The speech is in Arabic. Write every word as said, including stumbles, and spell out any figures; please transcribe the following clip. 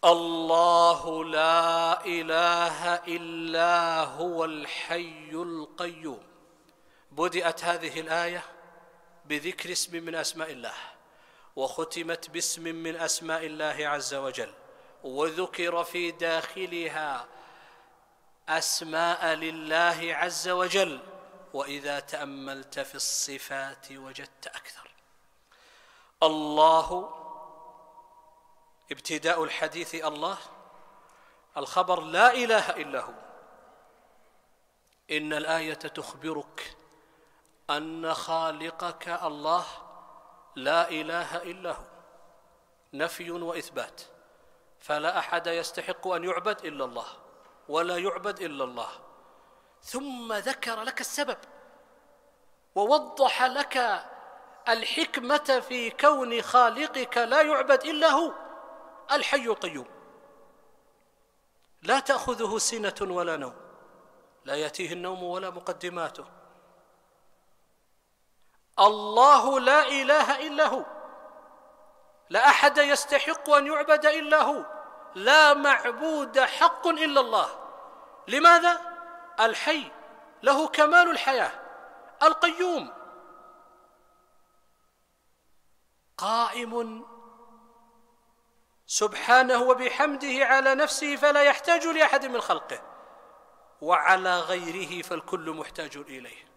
الله لا إله إلا هو الحي القيوم. بدأت هذه الآية بذكر اسم من أسماء الله، وختمت باسم من أسماء الله عز وجل، وذكر في داخلها أسماء لله عز وجل. وإذا تأملت في الصفات وجدت أكثر. الله، ابتداء الحديث الله، الخبر لا إله إلا هو. إن الآية تخبرك أن خالقك الله لا إله إلا هو، نفي وإثبات، فلا أحد يستحق أن يعبد إلا الله، ولا يعبد إلا الله. ثم ذكر لك السبب، ووضح لك الحكمة في كون خالقك لا يعبد إلا هو، الحي القيوم، لا تأخذه سنة ولا نوم، لا يأتيه النوم ولا مقدماته. الله لا إله إلا هو، لا أحد يستحق أن يعبد إلا هو، لا معبود حق إلا الله. لماذا؟ الحي، له كمال الحياة، القيوم، قائم سبحانه وبحمده على نفسه، فلا يحتاج لأحد من خلقه، وعلى غيره فالكل محتاج إليه.